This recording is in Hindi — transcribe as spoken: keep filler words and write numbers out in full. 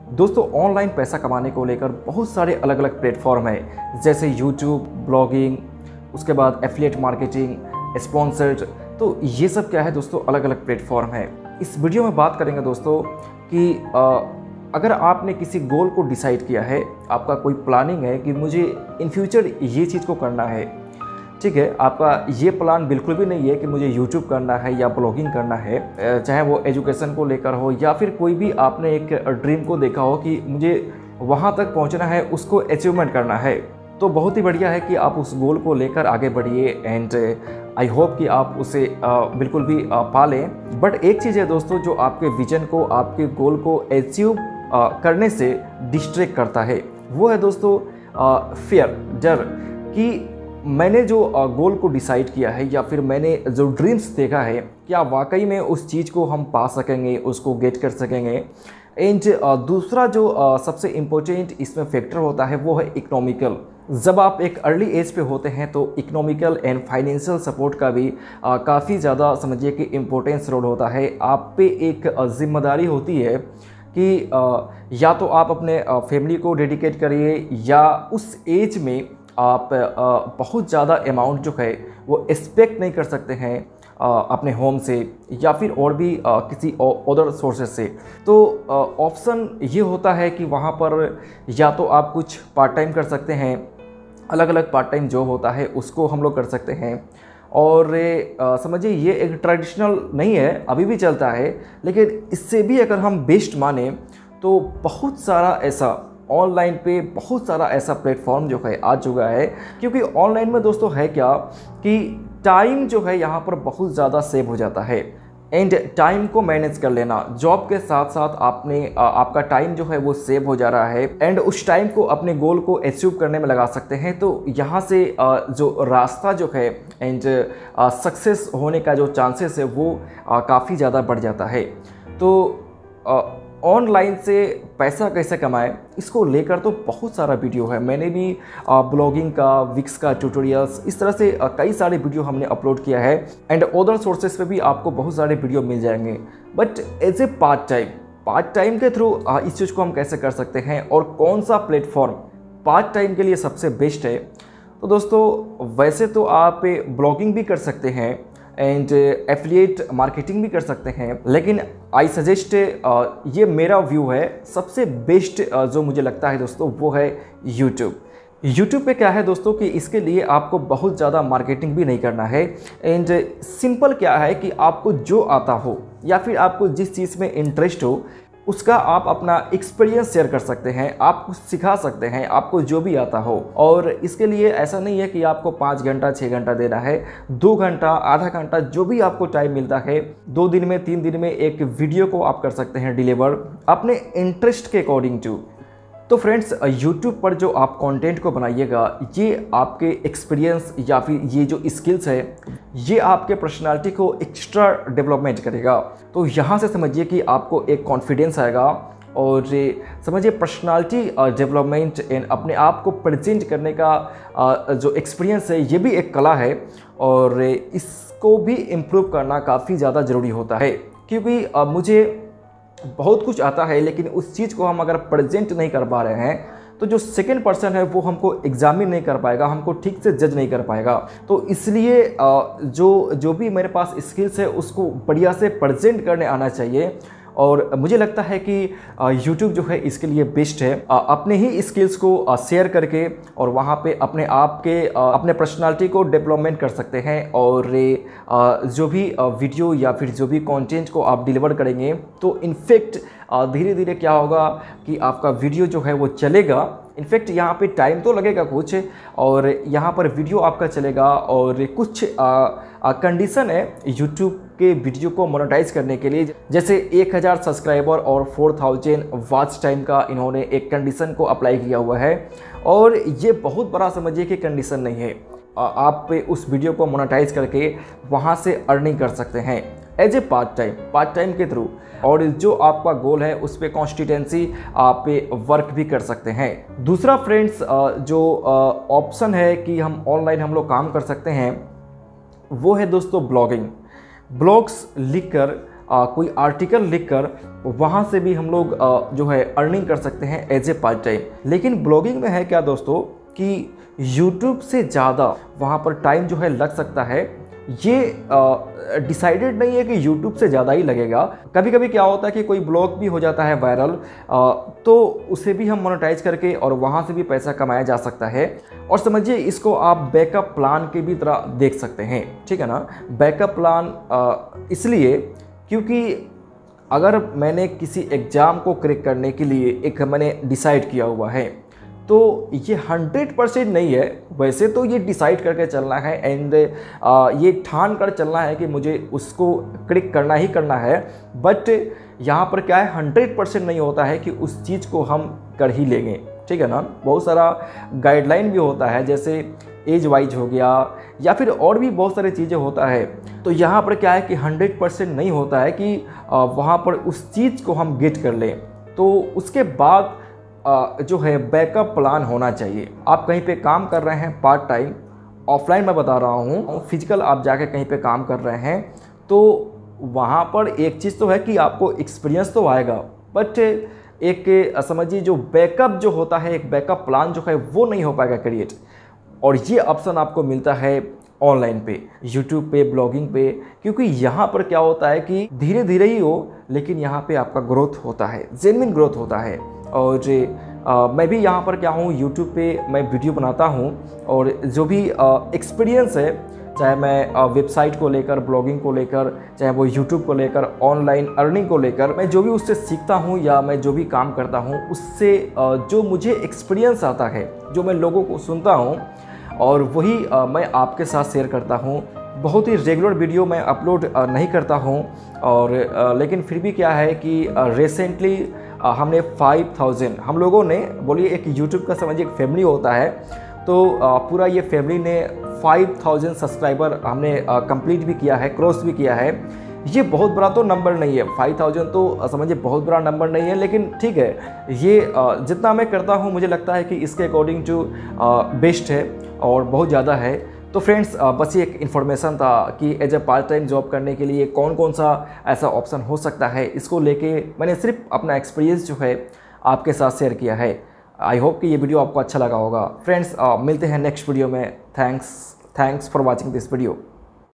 दोस्तों ऑनलाइन पैसा कमाने को लेकर बहुत सारे अलग अलग प्लेटफॉर्म हैं, जैसे यूट्यूब, ब्लॉगिंग, उसके बाद एफिलिएट मार्केटिंग, स्पॉन्सर्ड। तो ये सब क्या है दोस्तों, अलग अलग प्लेटफॉर्म है। इस वीडियो में बात करेंगे दोस्तों कि आ, अगर आपने किसी गोल को डिसाइड किया है, आपका कोई प्लानिंग है कि मुझे इन फ्यूचर ये चीज़ को करना है, ठीक है, आपका ये प्लान बिल्कुल भी नहीं है कि मुझे यूट्यूब करना है या ब्लॉगिंग करना है, चाहे वो एजुकेशन को लेकर हो या फिर कोई भी आपने एक ड्रीम को देखा हो कि मुझे वहाँ तक पहुँचना है, उसको अचीवमेंट करना है, तो बहुत ही बढ़िया है कि आप उस गोल को लेकर आगे बढ़िए एंड आई होप कि आप उसे बिल्कुल भी पा लें। बट एक चीज़ है दोस्तों जो आपके विजन को, आपके गोल को अचीव करने से डिस्ट्रैक्ट करता है, वो है दोस्तों फियर, डर, कि मैंने जो गोल को डिसाइड किया है या फिर मैंने जो ड्रीम्स देखा है, क्या वाकई में उस चीज़ को हम पा सकेंगे, उसको गेट कर सकेंगे। एंड दूसरा जो सबसे इम्पोर्टेंट इसमें फैक्टर होता है वो है इकोनॉमिकल। जब आप एक अर्ली एज पे होते हैं तो इकोनॉमिकल एंड फाइनेंशियल सपोर्ट का भी काफ़ी ज़्यादा समझिए कि इम्पोर्टेंस रोल होता है। आप पे एक जिम्मेदारी होती है कि आ, या तो आप अपने फैमिली को डेडिकेट करिए या उस एज में आप आ, बहुत ज़्यादा अमाउंट जो है वो एक्सपेक्ट नहीं कर सकते हैं आ, अपने होम से या फिर और भी आ, किसी अदर सोर्सेज से। तो ऑप्शन ये होता है कि वहाँ पर या तो आप कुछ पार्ट टाइम कर सकते हैं, अलग अलग पार्ट टाइम जॉब होता है उसको हम लोग कर सकते हैं। और समझिए ये एक ट्रेडिशनल नहीं है, अभी भी चलता है, लेकिन इससे भी अगर हम बेस्ट माने तो बहुत सारा ऐसा ऑनलाइन पे बहुत सारा ऐसा प्लेटफॉर्म जो है आ चुका है। क्योंकि ऑनलाइन में दोस्तों है क्या कि टाइम जो है यहाँ पर बहुत ज़्यादा सेव हो जाता है एंड टाइम को मैनेज कर लेना, जॉब के साथ साथ आपने आपका टाइम जो है वो सेव हो जा रहा है एंड उस टाइम को अपने गोल को अचीव करने में लगा सकते हैं। तो यहाँ से जो रास्ता जो है एंड सक्सेस होने का जो चांसेस है वो काफ़ी ज़्यादा बढ़ जाता है। तो ऑनलाइन से पैसा कैसे कमाएं, इसको लेकर तो बहुत सारा वीडियो है। मैंने भी ब्लॉगिंग का, विक्स का ट्यूटोरियल्स, इस तरह से कई सारे वीडियो हमने अपलोड किया है एंड अदर सोर्सेज पे भी आपको बहुत सारे वीडियो मिल जाएंगे। But as a part time part time के थ्रू इस चीज़ को हम कैसे कर सकते हैं और कौन सा प्लेटफॉर्म पार्ट टाइम के लिए सबसे बेस्ट है। तो दोस्तों वैसे तो आप ब्लॉगिंग भी कर सकते हैं एंड एफिलिएट मार्केटिंग भी कर सकते हैं, लेकिन आई सजेस्ट, ये मेरा व्यू है, सबसे बेस्ट uh, जो मुझे लगता है दोस्तों वो है यूट्यूब। यूट्यूब पे क्या है दोस्तों कि इसके लिए आपको बहुत ज़्यादा मार्केटिंग भी नहीं करना है एंड सिंपल क्या है कि आपको जो आता हो या फिर आपको जिस चीज़ में इंटरेस्ट हो उसका आप अपना एक्सपीरियंस शेयर कर सकते हैं, आप कुछ सिखा सकते हैं, आपको जो भी आता हो। और इसके लिए ऐसा नहीं है कि आपको पाँच घंटा छः घंटा देना है, दो घंटा आधा घंटा जो भी आपको टाइम मिलता है, दो दिन में तीन दिन में एक वीडियो को आप कर सकते हैं डिलीवर अपने इंटरेस्ट के अकॉर्डिंग टू। तो फ्रेंड्स यूट्यूब पर जो आप कंटेंट को बनाइएगा, ये आपके एक्सपीरियंस या फिर ये जो स्किल्स है ये आपके पर्सनालिटी को एक्स्ट्रा डेवलपमेंट करेगा। तो यहाँ से समझिए कि आपको एक कॉन्फिडेंस आएगा और समझिए पर्सनालिटी डेवलपमेंट एंड अपने आप को प्रेजेंट करने का जो एक्सपीरियंस है ये भी एक कला है और इसको भी इम्प्रूव करना काफ़ी ज़्यादा ज़रूरी होता है। क्योंकि मुझे बहुत कुछ आता है लेकिन उस चीज़ को हम अगर प्रेजेंट नहीं कर पा रहे हैं तो जो सेकंड पर्सन है वो हमको एग्जामिन नहीं कर पाएगा, हमको ठीक से जज नहीं कर पाएगा। तो इसलिए जो जो भी मेरे पास स्किल्स है उसको बढ़िया से प्रेजेंट करने आना चाहिए और मुझे लगता है कि YouTube जो है इसके लिए बेस्ट है। अपने ही स्किल्स को शेयर करके और वहाँ पे अपने आप के अपने पर्सनालिटी को डेवलपमेंट कर सकते हैं और जो भी वीडियो या फिर जो भी कंटेंट को आप डिलीवर करेंगे तो इनफैक्ट धीरे धीरे क्या होगा कि आपका वीडियो जो है वो चलेगा। इनफैक्ट यहाँ पे टाइम तो लगेगा कुछ और यहाँ पर वीडियो आपका चलेगा और कुछ कंडीशन है यूट्यूब के वीडियो को मोनेटाइज करने के लिए, जैसे एक हज़ार सब्सक्राइबर और फोर थाउजेंड वॉच टाइम का इन्होंने एक कंडीशन को अप्लाई किया हुआ है। और ये बहुत बड़ा समझिए कि कंडीशन नहीं है, आप उस वीडियो को मोनेटाइज करके वहाँ से अर्निंग कर सकते हैं as a part time part time के थ्रू। और जो आपका गोल है उस पर कॉन्स्टिटेंसी आप वर्क भी कर सकते हैं। दूसरा फ्रेंड्स जो ऑप्शन है कि हम ऑनलाइन हम लोग काम कर सकते हैं वो है दोस्तों ब्लॉगिंग। ब्लॉग्स लिखकर आ, कोई आर्टिकल लिखकर वहाँ से भी हम लोग आ, जो है अर्निंग कर सकते हैं एज ए पार्ट टाइम। लेकिन ब्लॉगिंग में है क्या दोस्तों कि यूट्यूब से ज़्यादा वहाँ पर टाइम जो है लग सकता है। ये डिसाइडेड नहीं है कि यूट्यूब से ज़्यादा ही लगेगा। कभी कभी क्या होता है कि कोई ब्लॉग भी हो जाता है वायरल, आ, तो उसे भी हम मोनेटाइज करके और वहाँ से भी पैसा कमाया जा सकता है। और समझिए इसको आप बैकअप प्लान के भी तरह देख सकते हैं, ठीक है ना। बैकअप प्लान आ, इसलिए क्योंकि अगर मैंने किसी एग्ज़ाम को क्रैक करने के लिए एक मैंने डिसाइड किया हुआ है, तो ये हंड्रेड परसेंट नहीं है। वैसे तो ये डिसाइड करके चलना है एंड ये ठान कर चलना है कि मुझे उसको क्लिक करना ही करना है, बट यहाँ पर क्या है, हंड्रेड परसेंट नहीं होता है कि उस चीज़ को हम कर ही लेंगे, ठीक है ना। बहुत सारा गाइडलाइन भी होता है, जैसे एज वाइज हो गया या फिर और भी बहुत सारी चीज़ें होता है। तो यहाँ पर क्या है कि हंड्रेड परसेंट नहीं होता है कि वहाँ पर उस चीज़ को हम गेट कर लें। तो उसके बाद जो है बैकअप प्लान होना चाहिए। आप कहीं पे काम कर रहे हैं पार्ट टाइम, ऑफलाइन मैं बता रहा हूँ, फिजिकल आप जाके कहीं पे काम कर रहे हैं, तो वहाँ पर एक चीज़ तो है कि आपको एक्सपीरियंस तो आएगा, बट एक समझिए जो बैकअप जो होता है, एक बैकअप प्लान जो है वो नहीं हो पाएगा क्रिएट। और ये ऑप्शन आपको मिलता है ऑनलाइन पे, यूट्यूब पे, ब्लॉगिंग पे, क्योंकि यहाँ पर क्या होता है कि धीरे धीरे ही हो लेकिन यहाँ पे आपका ग्रोथ होता है, जेन्युइन ग्रोथ होता है। और आ, मैं भी यहाँ पर क्या हूँ, यूट्यूब पे मैं वीडियो बनाता हूँ और जो भी एक्सपीरियंस है, चाहे मैं वेबसाइट को लेकर, ब्लॉगिंग को लेकर, चाहे वो यूट्यूब को लेकर, ऑनलाइन अर्निंग को लेकर, मैं जो भी उससे सीखता हूँ या मैं जो भी काम करता हूँ उससे जो मुझे एक्सपीरियंस आता है, जो मैं लोगों को सुनता हूँ और वही मैं आपके साथ शेयर करता हूँ। बहुत ही रेगुलर वीडियो मैं अपलोड नहीं करता हूँ, और लेकिन फिर भी क्या है कि रिसेंटली हमने फाइव थाउजेंड हम लोगों ने, बोलिए एक यूट्यूब का समझिए एक फैमिली होता है, तो पूरा ये फैमिली ने फाइव थाउजेंड सब्सक्राइबर हमने कंप्लीट भी किया है, क्रॉस भी किया है। ये बहुत बड़ा तो नंबर नहीं है, फाइव थाउजेंड तो समझिए बहुत बड़ा नंबर नहीं है, लेकिन ठीक है, ये जितना मैं करता हूँ मुझे लगता है कि इसके अकॉर्डिंग टू बेस्ट है और बहुत ज़्यादा है। तो फ्रेंड्स बस ये एक इन्फॉर्मेशन था कि as a part time job करने के लिए कौन कौन सा ऐसा ऑप्शन हो सकता है, इसको लेके मैंने सिर्फ अपना एक्सपीरियंस जो है आपके साथ शेयर किया है। आई होप कि ये वीडियो आपको अच्छा लगा होगा। फ्रेंड्स मिलते हैं नेक्स्ट वीडियो में। Thanks thanks for watching this video.